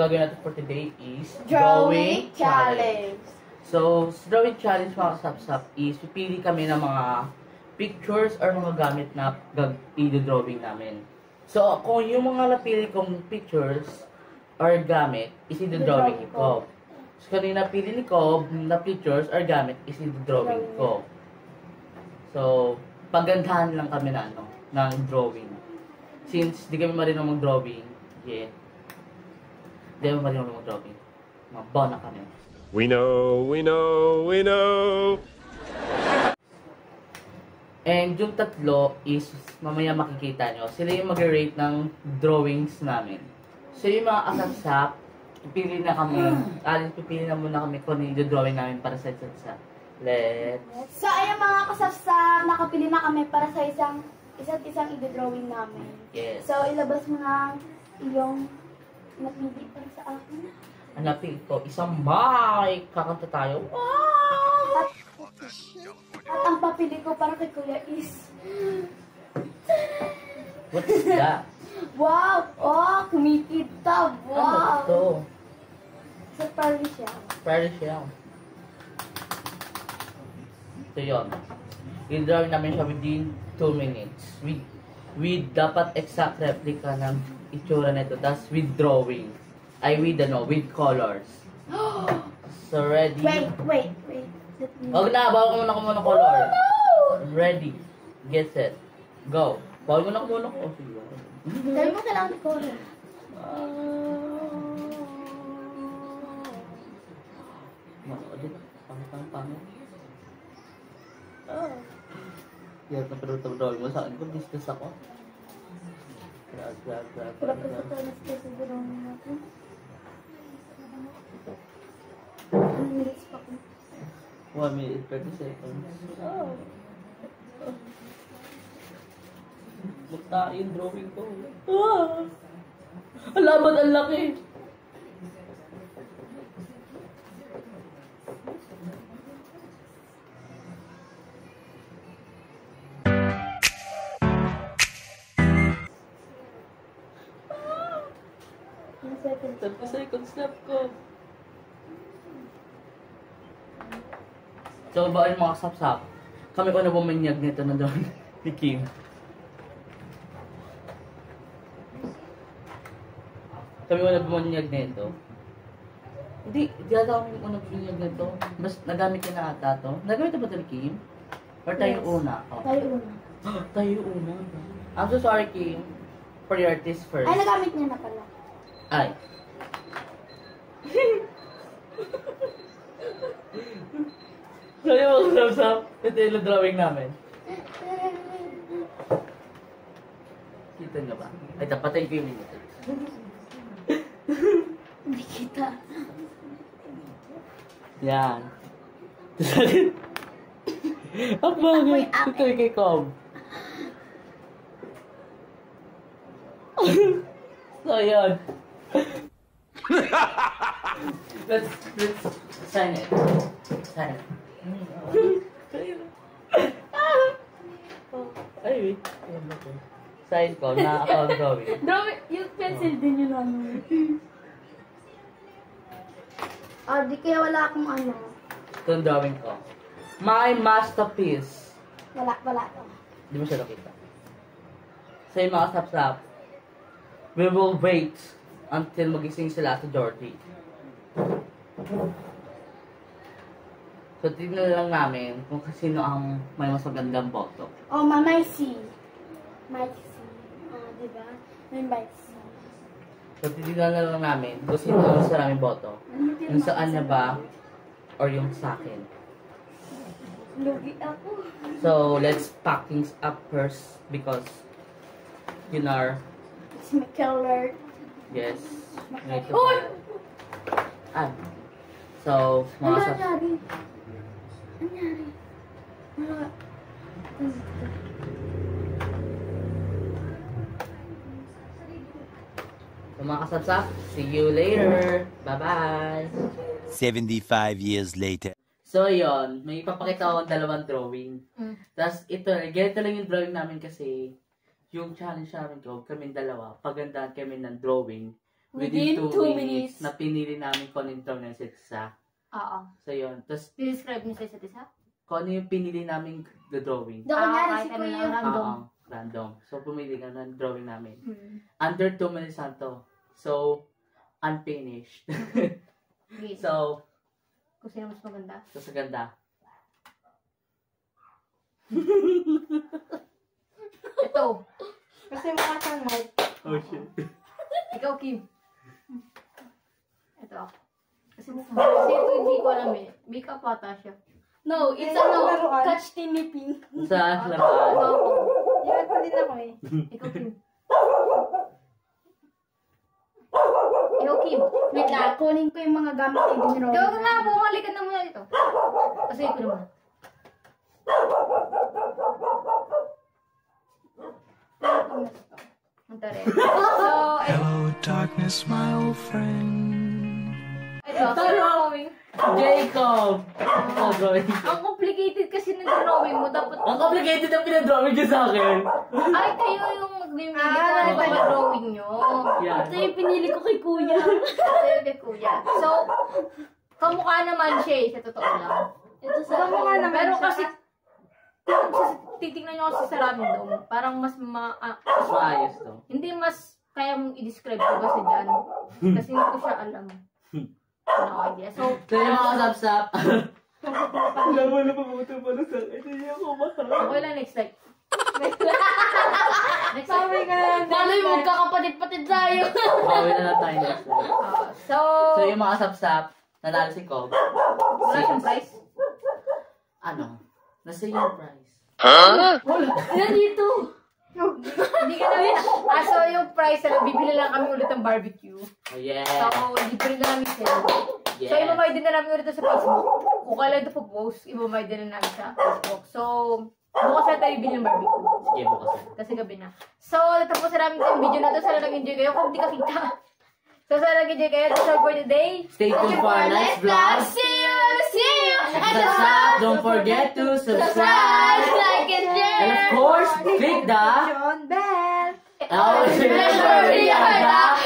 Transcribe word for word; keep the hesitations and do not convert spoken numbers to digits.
gagawin natin for today is Drawing Challenge. So, sa Drawing Challenge mga kasapsap is pipili kami ng mga pictures or mga gamit na i-drawing namin. So, kung yung mga napili kong pictures or gamit is i-drawing ko. So, kanina pili ni Cob na pictures or gamit is i-drawing ko. So, pagandahan lang kami na ano, ng drawing. Since di kami marunong mag-drawing, yeah. Di kami marunong mag-drawing. Mabona kami. We know, we know, we know. And yung tatlo is mamaya makikita nyo. Sila yung mag-rate ng drawings namin. So yung mga kasapsap, pipili na kami. Alin, pipili na muna kami kung ano yung drawing namin para sa isa't isa. Let's... So ayun mga kasapsap, nakapili na kami para sa isang isa't isang i-drawing namin. Yes. So ilabas mo na yung napili para sa akin. Hanapin ko, isang mic. Kakanta tayo. Wow! At, at ang papili ko para kay Kuya is... What's that? Wow! Oh, kumikita! Wow! Ano ito? Sa Paris siya. Paris siya. So yun. I-drawing namin siya within two minutes. With, with dapat exact replica ng itsura nito. That's with drawing. I with ano, with colors. So ready? Wait, wait, wait. Huwag na, bawa ko muna ko muna color. Oh, no! Ready. Get set. Go. Bawa ko muna ko muna ko. Dahil mo kailangan ni color. Pangit ang pangit. Oh. Yan, naparutab-drawing mo sa akin. Kung discuss ako. Grab, grab, grab, Wala grab, pa grab. sa talas kasi drawing natin. Anong minutes pa ko? one minute, thirty seconds. Oh. Bukta yung drawing ko. Ah! Alabat, ang laki! thirty seconds left ko. So, ba yung mga sapsap? Kami ko na bumanyag nito na doon ni Kim. Kami ko na bumanyag nito. Hindi, di ata kami ko na bumanyag nito. Mas nagamit niya na ata to. Nagamit na ba ito ni Kim? Or tayo Yes. una? Oh. Tayo una. Tayo una. I'm so sorry, Kim. Priorities first. Ay, nagamit niya na pala. Ay. Sorry mga kasapsap. Ito yung drawing namin. Kita nyo ba? Ay, tapatay ko yung minute. Hindi kita. Yan. Ang bagay. Ito yung kay Cob. So, yun. let's, let's sign it. Sign it. Ay, wait. Sign ko na account drawing. Drawing, yung pencil din yun namin. Ah, di kaya wala akong ano. Ito yung drawing ko. My masterpiece. Wala, wala to. Di mo siya nakita. Sa yung mga sap-sap, we will wait until magising sila sa Jordy. So, tignan lang namin kung sino ang may mas magandang boto. Oh, ma, may C. May C. Ah, diba? May may C. So, tignan lang namin kung sino ang mas maraming boto. Yung sa kanya ba, or yung sa akin. Lugi ako. So, let's pack things up first because, you know, It's my color. yes. Ito Uy! Ah. So, mga Ano sa... nangyari? Nangyari? Wala. So, mga kasapsap, see you later. Bye-bye. seventy-five years later. So, yon, may ipapakita ako ng dalawang drawing. Mm. Tapos, ito, ganito lang yung drawing namin kasi yung challenge namin ko, kami dalawa, pagandahan kami ng drawing within two minutes, na pinili namin kung ano yung drawing ng isa't isa. Oo. So yun. Tapos, Describe niyo sa isa't isa? kung ano yung pinili namin the drawing. Daw kunyari si Kuya. Random. Oo, random. So, pumili ka ng drawing namin. Hmm. Under two minutes lang to. So, unfinished. Yes. So, Kung sino mas maganda. so sa ganda. Ito. Kasi mukha siyang Mark. Oh, shit. Ikaw, Kim. Ito. Kasi kasi ito hindi ko alam eh. Makeup ata siya. No, it's ano, catch tinipin. Sa Ito laban. ako. Yan pa din ako eh. Ikaw, Kim. Ikaw, Kim. Wait lang, kunin ko yung mga gamit na dinrawing. Ikaw na, bumalik ka na muna dito. Kasi ikaw naman. Ang tari. So, ito. Hello, darkness, my old friend. Ito, so drawing. Jacob! Oh, drawing. Ang complicated kasi ng drawing mo. Dapat, Ang complicated ang pinadrawing niya sa akin. ay, kayo yung mag-mimili Ah, sa mga drawing nyo. Yan. Ito yung pinili ko kay kuya. Ito yung kay kuya. So, kamukha naman siya eh, sa totoo lang. Ito sa Kamukha naman Pero siya. kasi, kung titingnan nyo kasi sa random, parang mas ma... ah, Mas maayos to. hindi mas kaya mong i-describe ko kasi dyan. Kasi hindi ko siya alam. Wala ko idea. So, So, yung mga sapsap. Alam mo na pabuto pa na sa akin. Hindi ako mahal. okay lang next time. Next Sabi time. ka na. Paano yung magkakapatid-patid tayo? Bawi na lang tayo next time. Ah, so, So, yung mga sapsap, nanalo si Cob. wala siyang price. Ano? Nasa yung price. Nandito. Hindi ka na Ah, so yung price, ano, bibili lang kami ulit ng barbecue. Oh, yeah. So, libre na namin sila. Yeah. So, ibabay din na namin ulit sa Facebook. Kung kailan ito po-post, ibabay din na namin sa Facebook. So, bukas na tayo bibili ng barbecue. Sige, bukas na. Kasi gabi na. So, natapos na namin yung video na to. Sana nag-enjoy kayo. Kung hindi ka kita. So, sana nag-enjoy kayo. That's all for today. Stay tuned for our next vlog. See you! See you! Subscribe. Don't forget to subscribe. Like and share! And of course, click the John Bell. Oh, Remember, we are the